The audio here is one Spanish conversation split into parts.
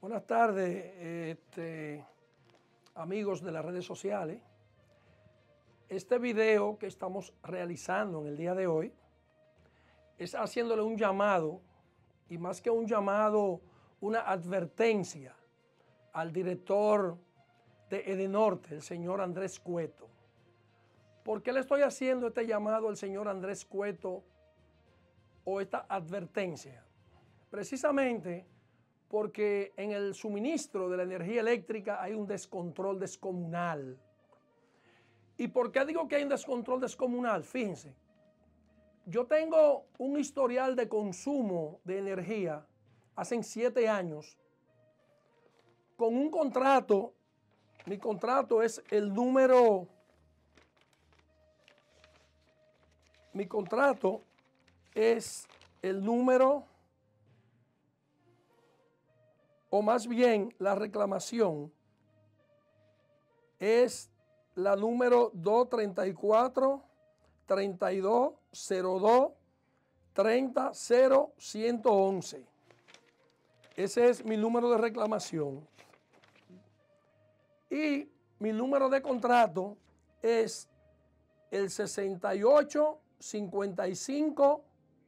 Buenas tardes, amigos de las redes sociales. Este video que estamos realizando en el día de hoy es haciéndole un llamado, y más que un llamado, una advertencia al director de Edenorte, el señor Andrés Cueto. ¿Por qué le estoy haciendo este llamado al señor Andrés Cueto o esta advertencia? Precisamente porque en el suministro de la energía eléctrica hay un descontrol descomunal. ¿Y por qué digo que hay un descontrol descomunal? Fíjense, yo tengo un historial de consumo de energía hace 7 años con un contrato. Mi contrato es el número, o más bien la reclamación es la número 234 3202 300111. Ese es mi número de reclamación. Y mi número de contrato es el 68 55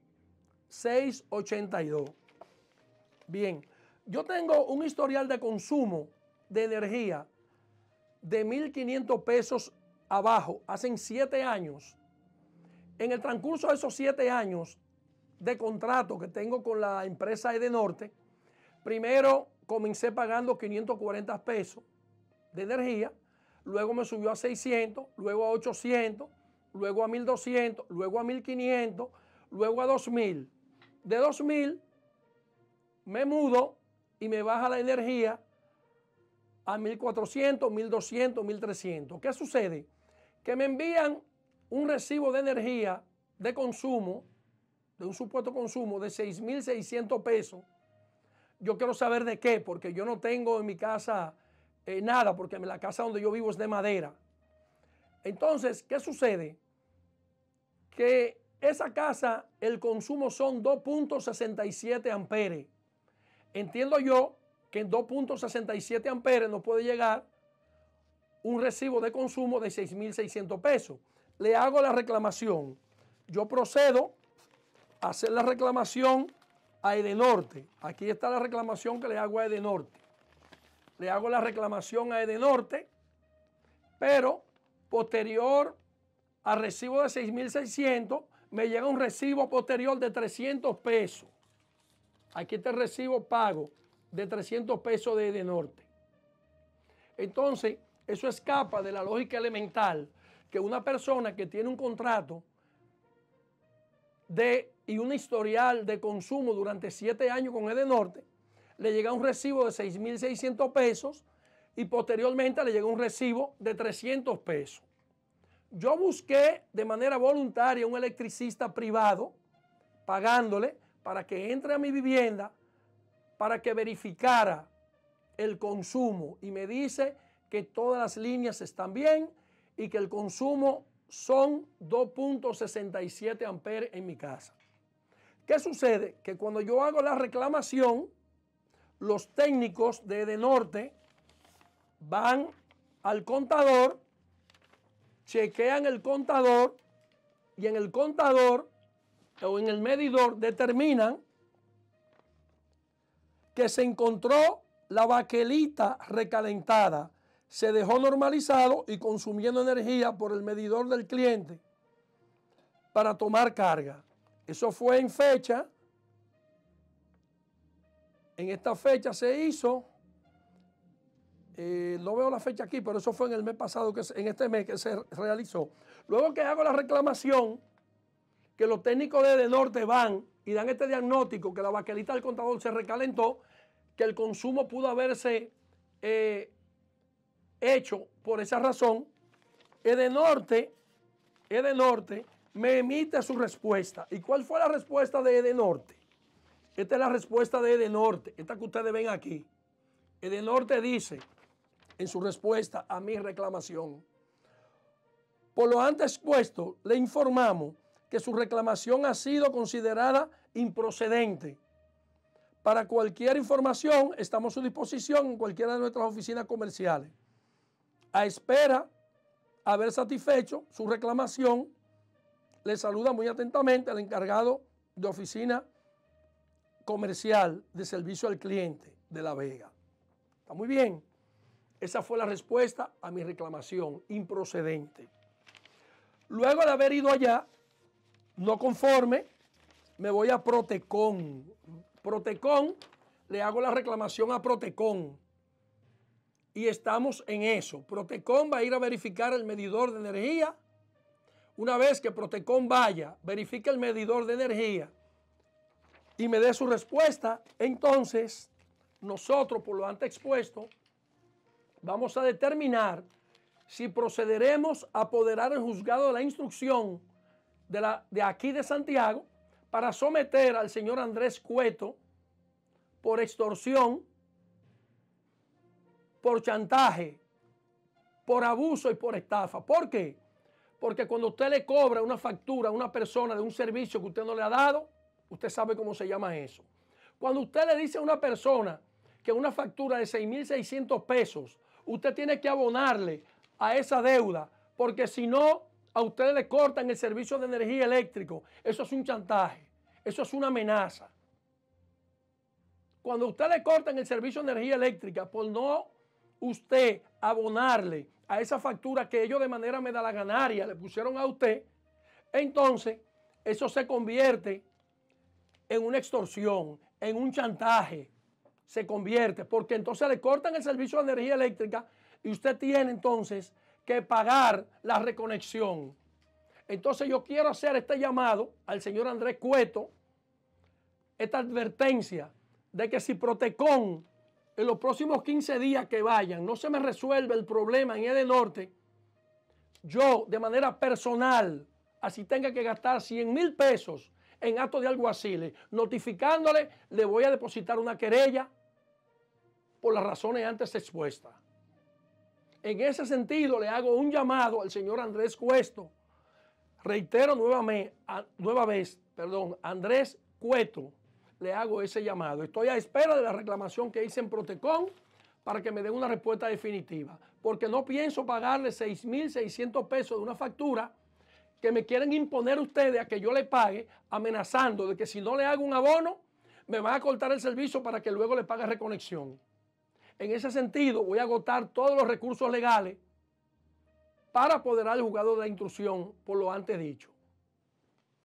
682. Bien, yo tengo un historial de consumo de energía de 1.500 pesos abajo hace 7 años. En el transcurso de esos 7 años de contrato que tengo con la empresa Edenorte, primero comencé pagando 540 pesos de energía, luego me subió a 600, luego a 800, luego a 1.200, luego a 1.500, luego a 2.000. De 2.000 me mudo y me baja la energía a 1.400, 1.200, 1.300. ¿Qué sucede? Que me envían un recibo de energía de consumo, de un supuesto consumo de 6.600 pesos. Yo quiero saber de qué, porque yo no tengo en mi casa nada, porque la casa donde yo vivo es de madera. Entonces, ¿qué sucede? Que esa casa, el consumo son 2.67 amperes. Entiendo yo que en 2.67 amperes no puede llegar un recibo de consumo de 6.600 pesos. Le hago la reclamación. Yo procedo a hacer la reclamación a Edenorte. Aquí está la reclamación que le hago a Edenorte. Le hago la reclamación a Edenorte, pero posterior al recibo de 6.600 me llega un recibo posterior de 300 pesos. Aquí está el recibo pago de 300 pesos de Edenorte. Entonces, eso escapa de la lógica elemental que una persona que tiene un contrato y un historial de consumo durante 7 años con Edenorte, le llega un recibo de 6.600 pesos y posteriormente le llega un recibo de 300 pesos. Yo busqué de manera voluntaria un electricista privado, pagándole para que entre a mi vivienda, para que verificara el consumo, y me dice que todas las líneas están bien y que el consumo son 2.67 amperes en mi casa. ¿Qué sucede? Que cuando yo hago la reclamación, los técnicos de Edenorte van al contador, chequean el contador y en el contador o en el medidor determinan que se encontró la baquelita recalentada, se dejó normalizado y consumiendo energía por el medidor del cliente para tomar carga. Eso fue en fecha. En esta fecha se hizo, no veo la fecha aquí, pero eso fue en el mes pasado, en este mes que se realizó. Luego que hago la reclamación, que los técnicos de Edenorte van y dan este diagnóstico, que la baquelita del contador se recalentó, que el consumo pudo haberse hecho por esa razón, Edenorte me emite su respuesta. ¿Y cuál fue la respuesta de Edenorte? Esta es la respuesta de Edenorte, esta que ustedes ven aquí. Edenorte dice en su respuesta a mi reclamación: por lo antes expuesto, le informamos que su reclamación ha sido considerada improcedente. Para cualquier información, estamos a su disposición en cualquiera de nuestras oficinas comerciales. A espera haber satisfecho su reclamación, le saluda muy atentamente el encargado de oficina comercial de servicio al cliente de La Vega. Está muy bien. Esa fue la respuesta a mi reclamación improcedente. Luego de haber ido allá, no conforme, me voy a Protecon. Protecon, le hago la reclamación a Protecon. Y estamos en eso. Protecon va a ir a verificar el medidor de energía. Una vez que Protecon vaya, verifique el medidor de energía y me dé su respuesta, entonces nosotros, por lo antes expuesto, vamos a determinar si procederemos a apoderar el juzgado de la instrucción de aquí de Santiago para someter al señor Andrés Cueto por extorsión, por chantaje, por abuso y por estafa. ¿Por qué? Porque cuando usted le cobra una factura a una persona de un servicio que usted no le ha dado, usted sabe cómo se llama eso. Cuando usted le dice a una persona que una factura de 6.600 pesos, usted tiene que abonarle a esa deuda, porque si no, a usted le cortan el servicio de energía eléctrico. Eso es un chantaje, eso es una amenaza. Cuando usted le cortan el servicio de energía eléctrica por no usted abonarle a esa factura que ellos de manera medalaganaria le pusieron a usted, entonces eso se convierte en una extorsión, en un chantaje, se convierte, porque entonces le cortan el servicio de energía eléctrica y usted tiene entonces que pagar la reconexión. Entonces yo quiero hacer este llamado al señor Andrés Cueto, esta advertencia de que si Protecon en los próximos 15 días que vayan no se me resuelve el problema en Edenorte, yo de manera personal, así tenga que gastar 100.000 pesos en actos de alguaciles, notificándole, le voy a depositar una querella por las razones antes expuestas. En ese sentido le hago un llamado al señor Andrés Cueto. Reitero Andrés Cueto, le hago ese llamado. Estoy a espera de la reclamación que hice en Protecon para que me den una respuesta definitiva, porque no pienso pagarle 6.600 pesos de una factura que me quieren imponer ustedes a que yo le pague, amenazando de que si no le hago un abono, me van a cortar el servicio para que luego le pague reconexión. En ese sentido, voy a agotar todos los recursos legales para apoderar al juzgado de la instrucción por lo antes dicho.